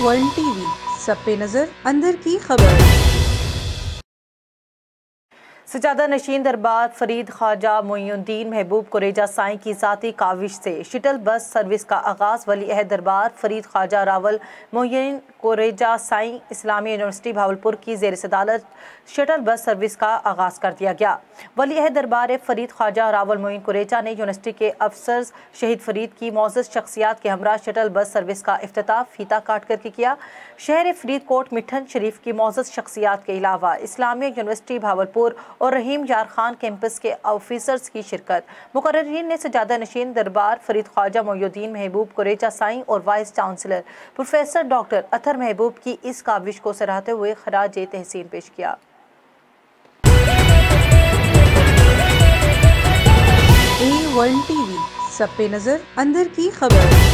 World TV, सब पे नजर, अंदर की खबर। सजादा नशीन दरबार फरीद ख्वाजा मोइनुद्दीन महबूब कुरेजा साईं की ज़ाती काविश से शटल बस सर्विस का आगाज़। वली अहद दरबार फरीद ख्वाजा रावल मोइनुद्दीन कुरेजा साईं इस्लामी यूनिवर्सिटी भावलपुर की ज़ेर सदारत शटल बस सर्विस का आगाज़ कर दिया गया। वली अहद दरबार फरीद ख्वाजा रावल मोइन कुरेजा ने यूनिवर्सिटी के अफसर शहीद फरीद की मोअज़्ज़ज़ शख्सियात के हमरा शटल बस सर्विस का इफ्तिताह फीता काट करके किया। शहर फरीदकोट मिठन शरीफ की मोअज़्ज़ज़ शख्सियात के अलावा इस्लामी यूनिवर्सिटी भावलपुर और रहीम यार खान कैंपस के ऑफिसर्स की शिरकत। मुकर्ररीन ने सजादा नशीन दरबार फरीद ख्वाजा मोइनुद्दीन महबूब कुरेजा साईं और vice chancellor professor doctor Athar Mehboob की इस काविश को सराहते हुए खराज तहसीन पेश किया। वर्ल्ड टीवी, सब पे नजर, अंदर की खबर।